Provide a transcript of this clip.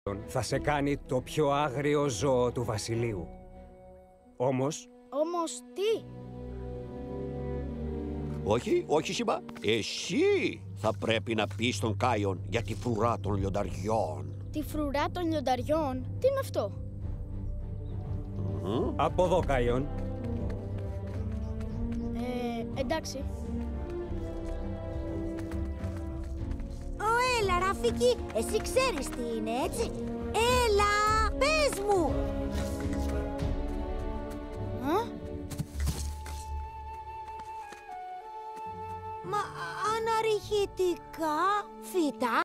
θα σε κάνει το πιο άγριο ζώο του βασιλείου. Όμως τι? Όχι, όχι, Σίμπα. Εσύ θα πρέπει να πεις στον Κάιον για τη φρουρά των λιονταριών. Τη φρουρά των λιονταριών? Τι είναι αυτό? Από εδώ, Κάιον. Εντάξει. Έλα, Ραφίκη, εσύ ξέρεις τι είναι, έτσι? Έλα, πες μου! Μα αναρριχητικά φυτά